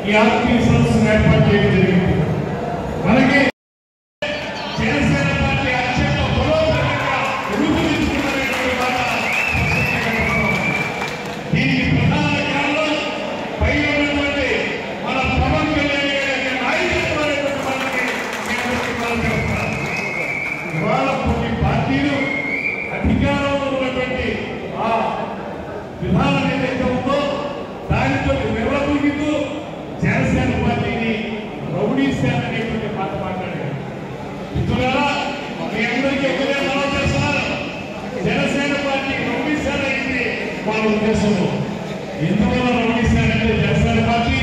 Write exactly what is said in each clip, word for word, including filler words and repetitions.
ఈ ఆత్మీయ సదస్సును ఏర్పాటు చేయడం జరిగింది. మనకి జనసేన పార్టీ అత్యంత బలోపేతంగా రూపుదిద్దుకున్నటువంటి మాట దీనికి ప్రధాన కారణం పై ఉన్నటువంటి మన పవన్ కళ్యాణ్ గారి నాయకత్వానికి మనకి ఇవాళ కొన్ని పార్టీలు అధికారంలో ఉన్నటువంటి ఆ విధానం ఏదైతే ఉందో దానితో వివరముగిస్తూ జనసేన పార్టీని రౌడీ సేన అనేటువంటి మాట మాట్లాడారు. మిత్రులారా, మీ అందరికీ ఒకటే మనం చేస్తున్నారు, జనసేన పార్టీ రౌడీ సేన అయింది వాళ్ళ ఉద్దేశంలో. ఎందువల్ల రౌడీ సేన అంటే జనసేన పార్టీ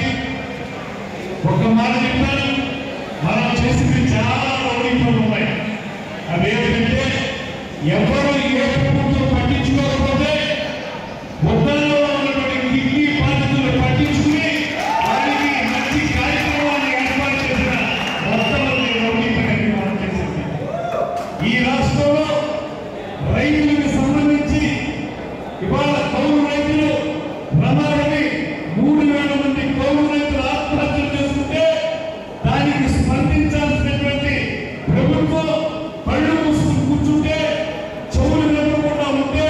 ఒక మాట చెప్తాను, మనం చేసింది చాలా రౌడీ పనులు ఉన్నాయి. అవేంటంటే ఎవరు ఏ ప్రభుత్వం పట్టించుకోకపోతే మొత్తంలో ఉన్నటువంటి కిడ్నీ బాధితులు పట్టించుకుని వారికి మంచి కార్యక్రమాన్ని ఏర్పాటు చేసిన మొత్తంలో రౌడీ పని మనం చేసింది. ఈ రాష్ట్రంలో రైతులకు సంబంధించి ఇవాళ కౌలు రైతులు ప్రమాదమే మూడు వేల మంది కౌలు రైతులు ఆత్మహత్యలు చేసుకుంటే దానికి స్పందించాల్సినటువంటి ప్రభుత్వం కళ్ళు మూసుకుని కూర్చుంటే చెవులు వినకుండా ఉంటే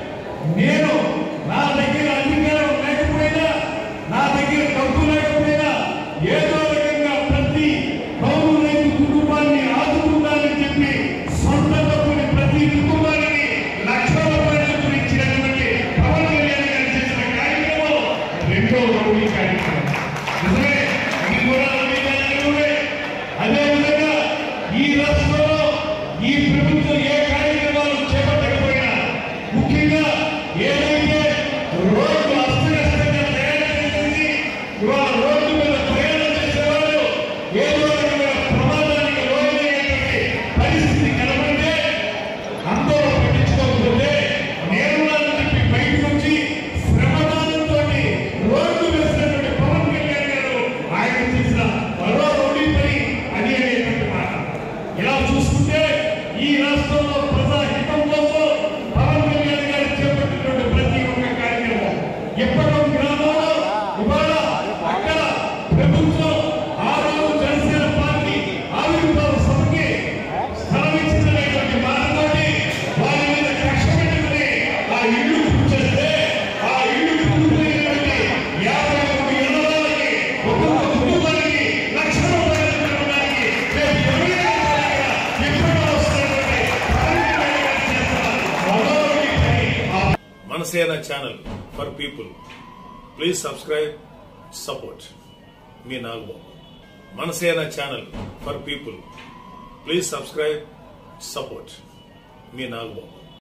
నేను నా దగ్గర అధికారం లేకపోయినా నా దగ్గర డబ్బు లేకపోయినా ఏదో రకంగా ప్రతి కౌలు రైతు కుటుంబాన్ని ఆదుకుంటానని చెప్పి సొంత డబ్బుని ప్రతి కుటుంబానికి లక్షల రూపాయలు ఇచ్చినటువంటి పవన్ కళ్యాణ్ గారు చేసిన కార్యక్రమం రెండో రౌడీ కార్యక్రమం. నిజమే, ఇది కూడా రౌడీ కార్యక్రమమే. అదేవిధంగా ఈ రాష్ట్రంలో ఈ ప్రభుత్వం ఏ కార్యక్రమాలు చేపట్టకపోయినా ముఖ్యంగా ఏదైతే రోడ్డు అస్తవ్యస్తంగా తయారు చేసింది, ఇవాళ రోడ్డు మీద ప్రయాణం చేసేవాళ్ళు ఏదో రకమైన ప్రమాదానికి లోనయ్యేటువంటి పరిస్థితి కనబడితే అందరూ పట్టించుకోకపోతే నేరులను చెప్పి బయటకు వచ్చి శ్రమదానంతో రోడ్డు వేసినటువంటి పవన్ కళ్యాణ్ గారు ఆయన చేసిన మరో రౌడీ పని అని అనేటువంటి మాట. ఇలా చూసుకుంటే ఈ రాష్ట్రంలో ప్రజాహితం కోసం పవన్ కళ్యాణ్ గారు చేపట్టినటువంటి ప్రతి ఒక్క కార్యక్రమం ఎప్పటికో గ్రామంలో ఇవాళ అక్కడ ప్రభుత్వం ఆ రోజు జనసేన పార్టీ ఆవిర్భావ సభకి స్థలం ఇచ్చినటువంటి మాటతోటి వారి మీద కక్ష పెట్టుకుని ఆ ఇల్లు కూర్చేస్తే ఆ ఇల్లు కూర్చున్నటువంటి యాభై మూడు ఇళ్లకి ఒక్కొక్క కుటుంబానికి లక్ష రూపాయలు ఇవ్వడానికి రేపు ఇరవై ఎప్పుడో వస్తున్నటువంటి పవన్ కళ్యాణ్ గారు చేస్తున్న మరోటి పని. Janasena channel for people. Please subscribe, support. Me Nagbo. Janasena channel for people. Please subscribe, support. Me Nagbo.